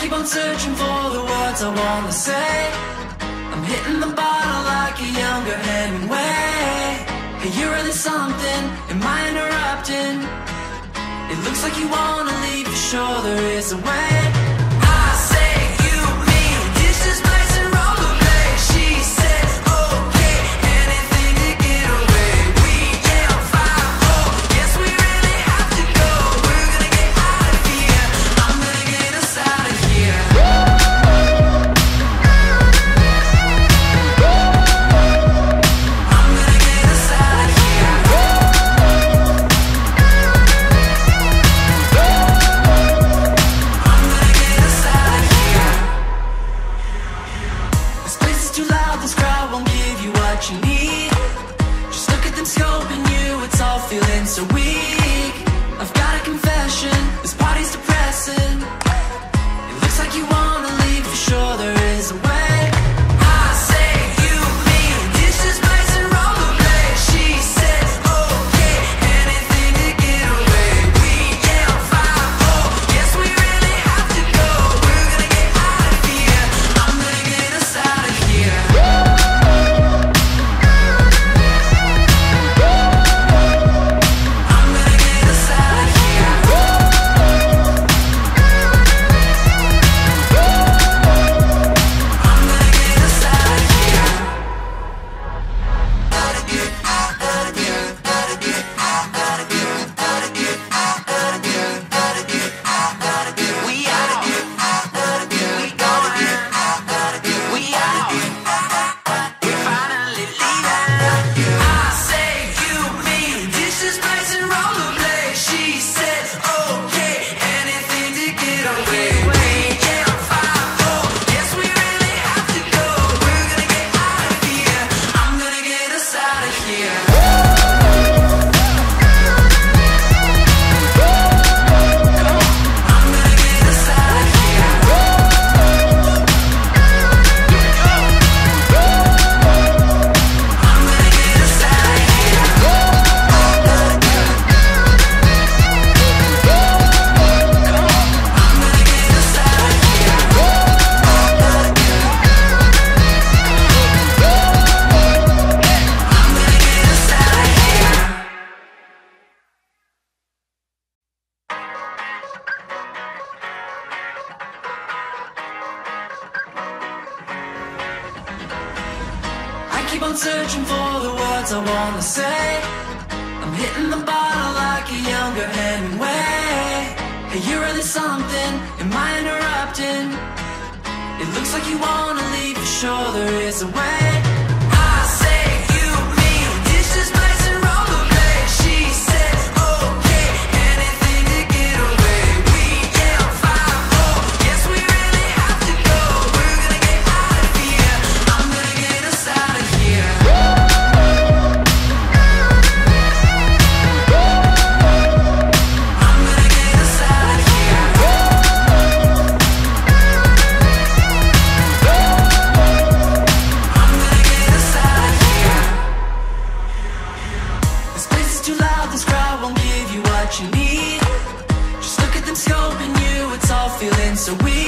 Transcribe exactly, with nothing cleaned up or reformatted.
keep on searching for the words I wanna say. I'm hitting the bottle like a younger Hemingway. Hey, you're really something, am I interrupting? It looks like you wanna leave, for sure there is a way. I say you, me, dishes, plates and rollerblades. She says okay, anything to get away. We yell five, oh, yes we really have to go. We're gonna get out of here, I'm gonna get us out of here. I'm gonna get us out of here. I'm gonna get us out of here. This place is too loud, this crowd won't give you what you need. Just look at them scoping you, it's all feeling so weak. I've got a confession, this party's depressing. It looks like you wanna leave, for sure there is a way. I say you, me, dishes, plates and rollerblades. She says okay, anything to get away. We yell five, oh, yes we really have to go. We're gonna get out of here, I'm gonna get us out of here. I'm gonna get us out of here. I'm gonna get us out of here. Gotta get out, gotta get, gotta get out, gotta get, gotta get out, gotta get, gotta get out, gotta get. We out, gotta get, we going, gotta get, we out. We finally leaving. I say you, me, dishes, plates and rollerblades. She says okay, anything to get away. We yell five, oh, yes we really have to go. We're gonna get out of here, I'm gonna get us out of here. I'm gonna get us out of here. I'm gonna get us out of here. I'm gonna get us out of here. I'm gonna get us out of here. I keep on searching for the words I wanna say. I'm hitting the bottle like a younger Hemingway. Hey, you're really something, am I interrupting? It looks like you wanna leave, for sure there is a way. I say you, me, dishes, plates and rollerblades. She says okay, anything to get away. We yell five, oh, yes we really have to go. We're gonna get out of here, I'm gonna get us out of here. I'm gonna get us out of here. I'm gonna get us out of here. This place is too loud, this crowd won't give you what you need. Just look at them scoping you, it's all feeling so weak.